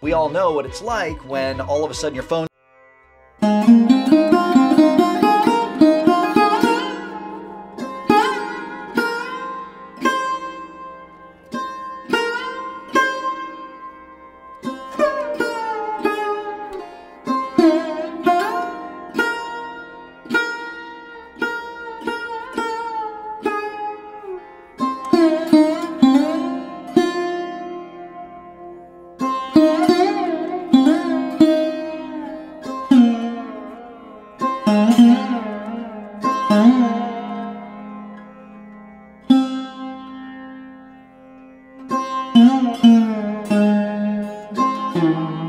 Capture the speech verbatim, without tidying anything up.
We all know what it's like when all of a sudden your phone Mm-hmm.